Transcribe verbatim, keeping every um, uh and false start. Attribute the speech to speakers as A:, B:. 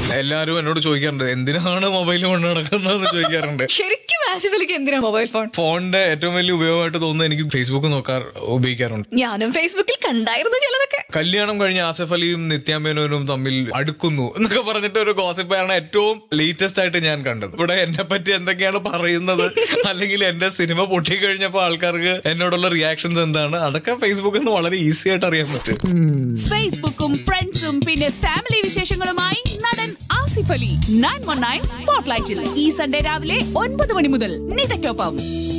A: എല്ലാരും എന്നോട് ചോദിക്കാറുണ്ട് എന്തിനാണ് മൊബൈൽ കൊണ്ട് നടക്കുന്നത് ചോദിക്കാറുണ്ട്.
B: ശരിക്കും ആസിഫ് അലിക്ക് എന്തിനാണ് മൊബൈൽ ഫോൺ?
A: ഫോണിന്റെ ഏറ്റവും വലിയ ഉപയോഗമായിട്ട് തോന്നുന്നത് എനിക്ക് ഫേസ്ബുക്ക് നോക്കാൻ ഉപയോഗിക്കാറുണ്ട്.
B: ഞാനും ഫേസ്ബുക്കിൽ കണ്ടായിരുന്നു ചിലതൊക്കെ.
A: കല്യാണം കഴിഞ്ഞ ആസിഫ് അലിയും നിത്യ മേനോനും തമ്മിൽ അടുക്കുന്നു എന്നൊക്കെ പറഞ്ഞിട്ട് ഒരു ഗോസിപ്പാണ് ഏറ്റവും ലേറ്റസ്റ്റ് ആയിട്ട് ഞാൻ കണ്ടത്. ഇവിടെ എന്നെ പറ്റി എന്തൊക്കെയാണ് പറയുന്നത്, അല്ലെങ്കിൽ എന്റെ സിനിമ പൊട്ടിക്കഴിഞ്ഞപ്പോ ആൾക്കാർക്ക് എന്നോടുള്ള റിയാക്ഷൻസ് എന്താണ്, അതൊക്കെ ഫേസ്ബുക്കിൽ നിന്ന് വളരെ ഈസി ആയിട്ട് അറിയാൻ പറ്റും.
C: ഫേസ്ബുക്കും ഫ്രണ്ട്സും പിന്നെ ഫാമിലി വിശേഷങ്ങളുമായി നടൻ Asif Ali nine one nine സ്പോട്ട്ലൈറ്റിൽ ഈ സൺഡേ രാവിലെ ഒൻപത് മണി മുതൽ നിതയ്ക്കൊപ്പം.